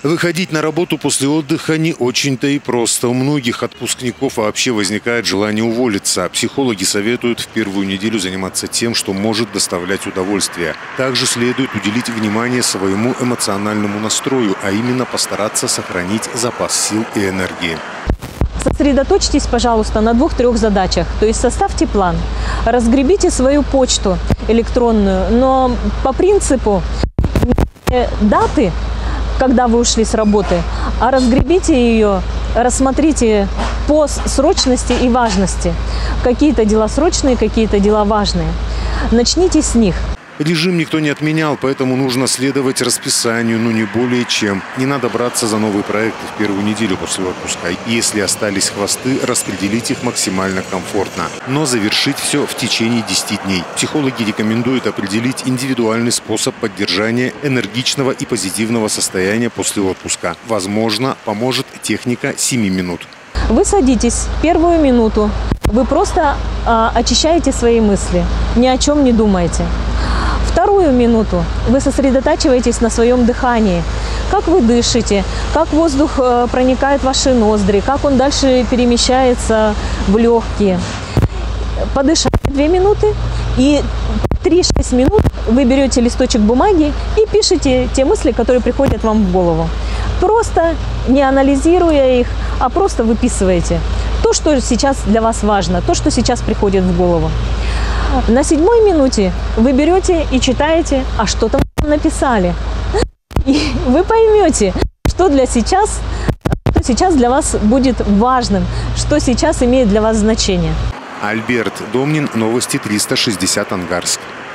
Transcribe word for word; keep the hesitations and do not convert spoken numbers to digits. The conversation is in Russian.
Выходить на работу после отдыха не очень-то и просто. У многих отпускников вообще возникает желание уволиться. Психологи советуют в первую неделю заниматься тем, что может доставлять удовольствие. Также следует уделить внимание своему эмоциональному настрою, а именно постараться сохранить запас сил и энергии. Сосредоточьтесь, пожалуйста, на двух-трех задачах. То есть составьте план, разгребите свою почту электронную, но по принципу не даты, когда вы ушли с работы, а разгребите ее, рассмотрите по срочности и важности. Какие-то дела срочные, какие-то дела важные. Начните с них. Режим никто не отменял, поэтому нужно следовать расписанию, но не более чем. Не надо браться за новые проекты в первую неделю после отпуска. Если остались хвосты, распределить их максимально комфортно. Но завершить все в течение десяти дней. Психологи рекомендуют определить индивидуальный способ поддержания энергичного и позитивного состояния после отпуска. Возможно, поможет техника семи минут. Вы садитесь первую минуту. Вы просто э, очищаете свои мысли. Ни о чем не думаете. Вторую минуту вы сосредотачиваетесь на своем дыхании. Как вы дышите, как воздух проникает в ваши ноздри, как он дальше перемещается в легкие. Подышали две минуты, и три-шесть минут вы берете листочек бумаги и пишете те мысли, которые приходят вам в голову. Просто не анализируя их, а просто выписываете то, что сейчас для вас важно, то, что сейчас приходит в голову. На седьмой минуте вы берете и читаете, а что там написали. И вы поймете, что для сейчас, что сейчас для вас будет важным, что сейчас имеет для вас значение. Альберт Домнин, новости триста шестьдесят Ангарск.